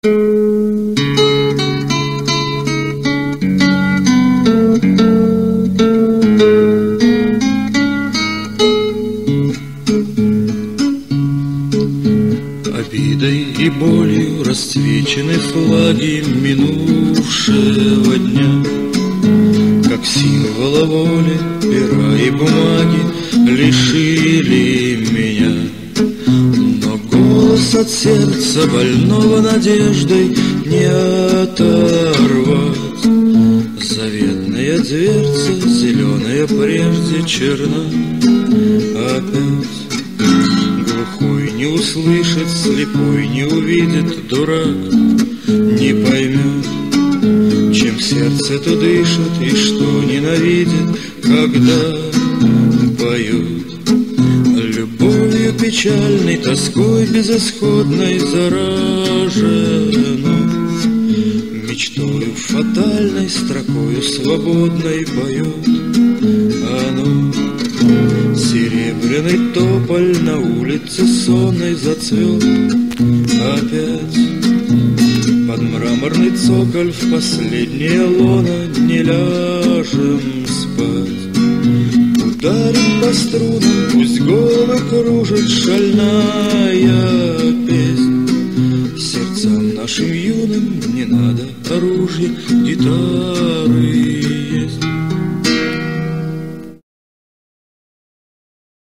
Обидой и болью расцвечены флаги минувшего дня, как символа воли, пера и бумаги лишили меня. Но голос от сердца больного надеждой не оторвать. Заветная дверца, зеленая прежде черна, опять. Глухой не услышит, слепой не увидит, дурак не поймет, чем сердце то дышит и что ненавидит, когда поет. Любовью печальной, тоской безысходной заражено, мечтою фатальной, строкою свободной поет оно. Серебряный тополь на улице сонной зацвел опять. Под мраморный цоколь в последнее лоно не ляжем спать. Ударим по струнам, пусть головы кружит шальная песнь. Сердцам нашим юным не надо оружия, гитары.